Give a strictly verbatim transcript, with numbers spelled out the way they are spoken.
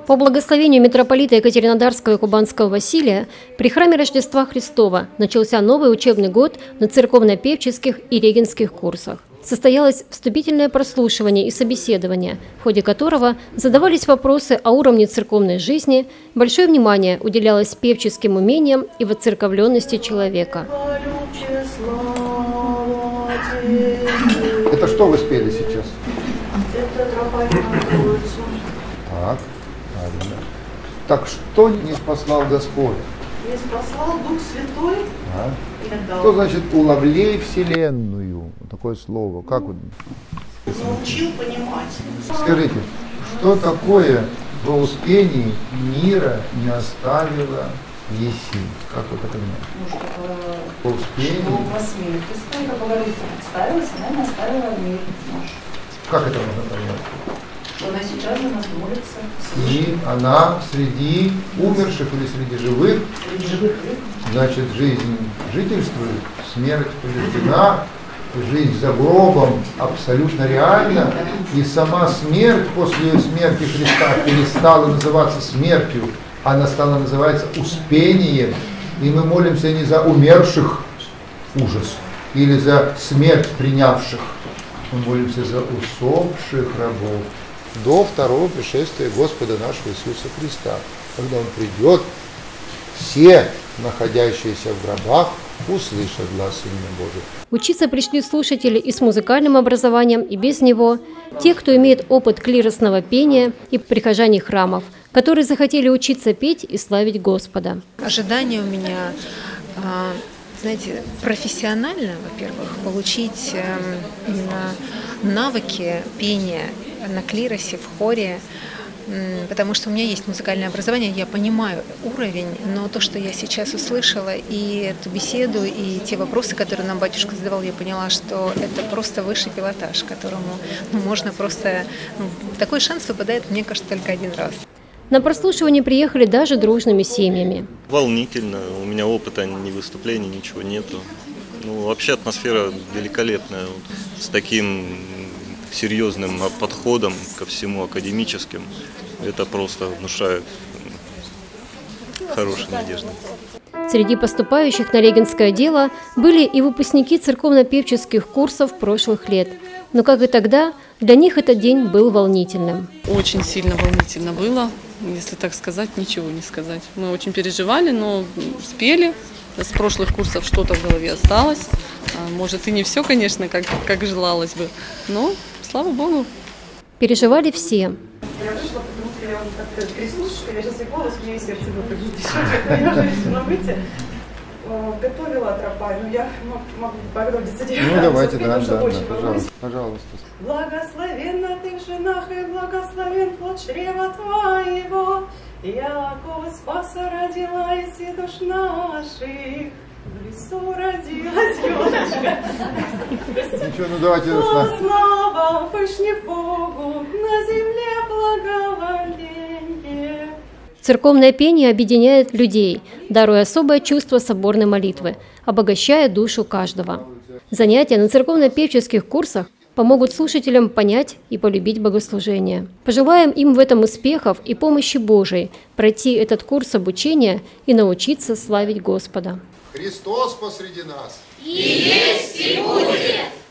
По благословению митрополита Екатеринодарского и Кубанского Василия при храме Рождества Христова начался новый учебный год на церковно-певческих и регенских курсах. Состоялось вступительное прослушивание и собеседование, в ходе которого задавались вопросы о уровне церковной жизни, большое внимание уделялось певческим умениям и воцерковленности человека. Это что вы спели сейчас? Это тропа Троицу. Так, правильно. Так что не спаслал Господь? Не спасал Дух Святой. А? И Что значит уловлей вселенную? Такое слово. Как вот? научил понимать. Скажите, что такое во успении мира не оставила еси? Как вы это понимаете? Ну, что, По успению. что во смерти, как говорится, представилась, она не оставила мир наш. Как это можно понять? Что она сейчас за нас молится. И она среди умерших или среди живых, Среди живых рыб. значит, жизнь жительствует, смерть побеждена, жизнь за гробом абсолютно реальна, и сама смерть после смерти Христа перестала называться смертью, она стала называться успением, и мы молимся не за умерших, ужас, или за смерть принявших, мы молимся за усопших рабов до второго пришествия Господа нашего Иисуса Христа. Когда Он придет, все, находящиеся в гробах, услышат глас имени Божия. Учиться пришли слушатели и с музыкальным образованием, и без него, те, кто имеет опыт клиросного пения, и прихожане храмов, которые захотели учиться петь и славить Господа. Ожидание у меня, знаете, профессионально, во-первых, получить именно навыки пения на клиросе, в хоре, потому что у меня есть музыкальное образование, я понимаю уровень, но то, что я сейчас услышала, и эту беседу, и те вопросы, которые нам батюшка задавал, я поняла, что это просто высший пилотаж, которому ну, можно просто... Ну, такой шанс выпадает, мне кажется, только один раз. На прослушивание приехали даже дружными семьями. Волнительно, у меня опыта ни выступлений, ничего нету. Ну, вообще атмосфера великолепная, вот, с таким серьезным подходом ко всему академическим. Это просто внушает хорошие надежды. Среди поступающих на регенское дело были и выпускники церковно-певческих курсов прошлых лет. Но, как и тогда, для них этот день был волнительным. Очень сильно волнительно было, если так сказать, ничего не сказать. Мы очень переживали, но спели. С прошлых курсов что-то в голове осталось. Может, и не все, конечно, как, как желалось бы, но, слава Богу. Переживали все. Я вышла, потому что я как-то трясусь, я сейчас и голос, у меня и сердце выпадет еще, я же решила выйти. Готовила тропа, но я могу Богородице деваться. Ну, давайте, да, да, да, очень да, пожалуйста, пожалуйста. Благословенна ты в женах, и благословен плод чрева твоего, яко Спаса родила и душ наших. В лесу родилась ёлочка. Ничего, ну давайте. Слава Вышних Богу, на земле благоволение. Церковное пение объединяет людей, даруя особое чувство соборной молитвы, обогащая душу каждого. Занятия на церковно-певческих курсах помогут слушателям понять и полюбить богослужение. Пожелаем им в этом успехов и помощи Божией пройти этот курс обучения и научиться славить Господа. Христос посреди нас. И есть и будет.